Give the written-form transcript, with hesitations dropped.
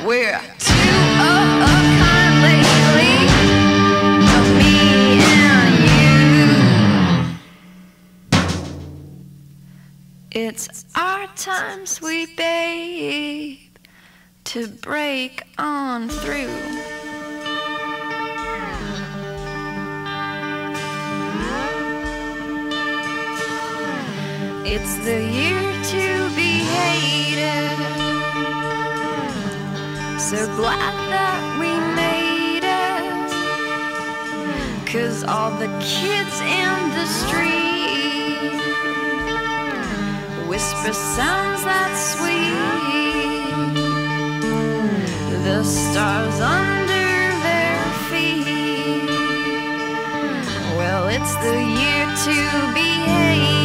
we're two of a kind lately, me and you. It's our time, sweet babe, to break on through. It's the year to be hated, so glad that we made it, 'cause all the kids in the street whisper sounds that sweet, the stars under their feet. Well, it's the year to be hated,